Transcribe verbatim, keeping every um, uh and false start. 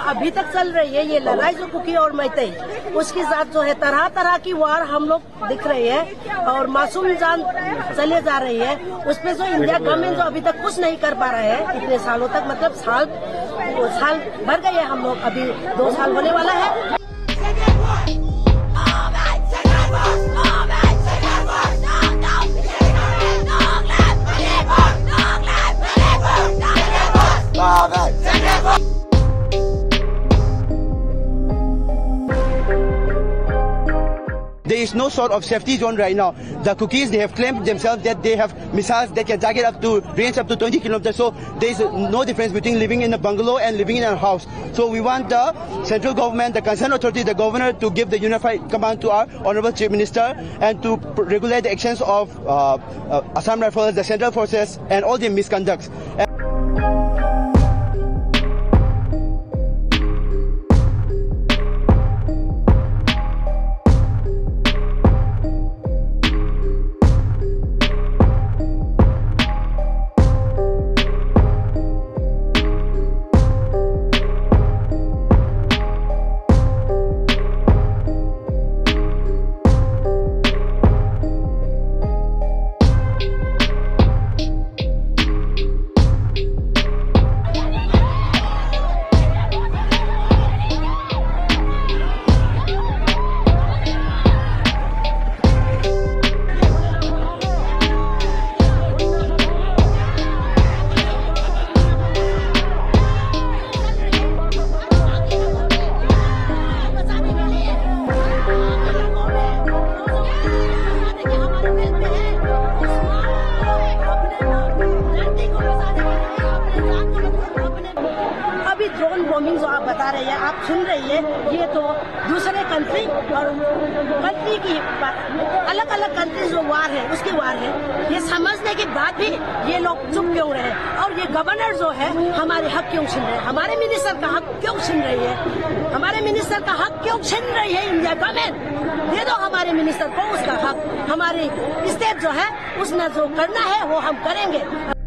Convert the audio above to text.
अभी तक चल रही है ये लड़ाई जो कुकी और मैतेई उसके साथ जो है तरह तरह की वार हम लोग दिख रही है और मासूम जान चले जा रही है। उसमें जो इंडिया गवर्नमेंट जो अभी तक कुछ नहीं कर पा रहे हैं इतने सालों तक, मतलब साल साल भर गए हम लोग, अभी दो साल होने वाला है। There is no sort of safety zone right now. The cookies, they have claimed themselves that they have missiles that can target up to range up to twenty kilometers. So there is no difference between living in a bungalow and living in a house. So we want the central government, the concerned authority, the governor to give the unified command to our honorable chief minister and to regulate the actions of uh, uh, Assam Rifles, the central forces, and all the misconducts. Drone bombing जो आप बता रहे हैं, आप सुन रही है, ये तो दूसरे कंट्री और कंट्री की अलग अलग कंट्री जो वार है उसकी वार है। ये समझने के बाद भी ये लोग चुप क्यों रहे और ये गवर्नर जो है हमारे हक क्यों छीन रहे हैं, हमारे मिनिस्टर का हक क्यों छीन रही है, हमारे मिनिस्टर का हक क्यों छीन रही है इंडिया गवर्नमेंट। दे दो हमारे मिनिस्टर को उसका हक, हमारी स्टेट जो है उसमें जो करना है वो हम करेंगे।